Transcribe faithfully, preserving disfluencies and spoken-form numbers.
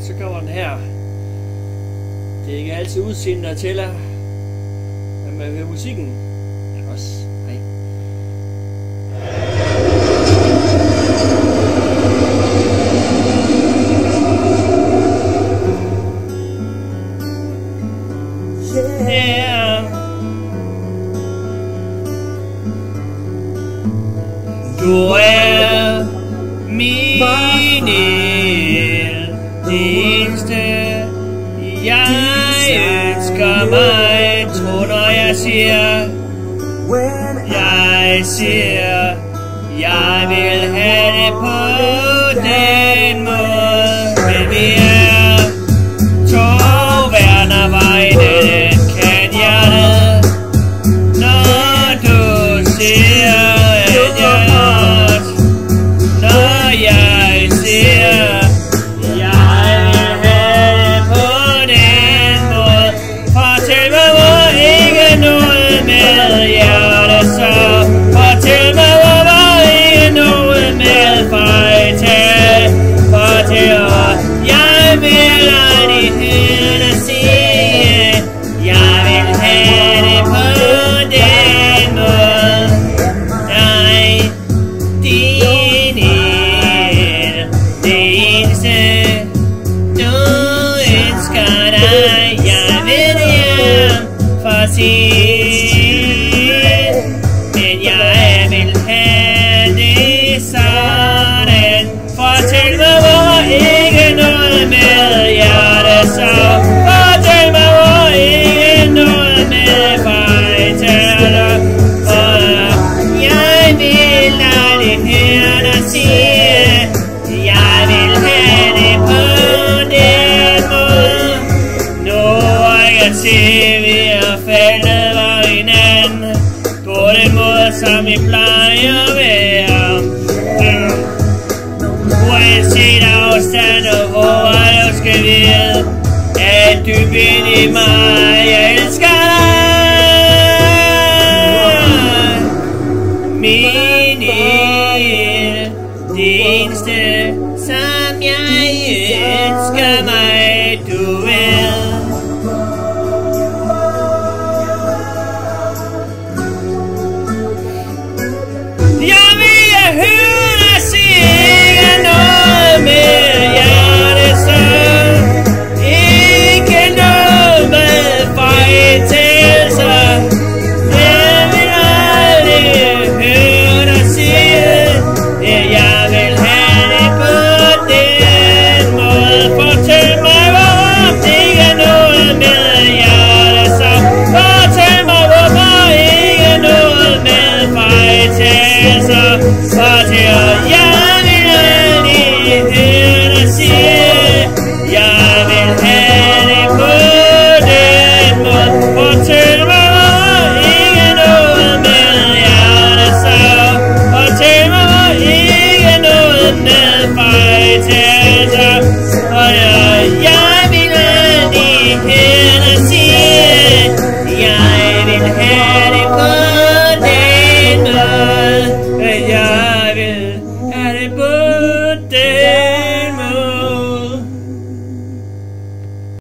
så kommer den her. Det er ikke altid udseendet, der tæller, men man hører musikken. Ja, også. Hej. Yeah. Du er min el, det eneste jeg ønsker mig. Tro når jeg siger, jeg siger, jeg vil have det på den måde. Men vi er to verdener, vejen kan hjertet, når du siger, at jeg er os. Når jeg siger, jeg vil have det på den måde. Fortæl mig, hvor ikke noget med hjertet så. Fortæl mig, hvor var ikke noget med fejltag. Fortæl mig, jeg vil aldrig høre dig sige, jeg vil have det på den måde. Nej, din el, det eneste du ønsker dig. Jeg vil hjem for sin, men jeg vil have det sådan. Fortæl mig, hvor ikke noget med hjertet så. Fortæl mig, hvor ikke noget med fejltaler. For jeg vil aldrig høre dig sige, jeg vil have det på den måde. Nu er jeg til, vi er faldet var hinanden på den måde, som vi plejer at være. Uanset afstand og hvor du skal vide, at dybt ind i mig, jeg elsker dig. Min el, det eneste, som jeg ønsker mig, du ved. Jeg vil høre dig sige noget med hjertet så. Ikke noget med fejltagelser. Jeg vil aldrig høre dig sige, jeg vil have det på den måde. Fortæl mig, hvorfor ikke noget med hjertet så. Fortæl mig, hvorfor ikke noget med fejltagelser. Fortæl, jeg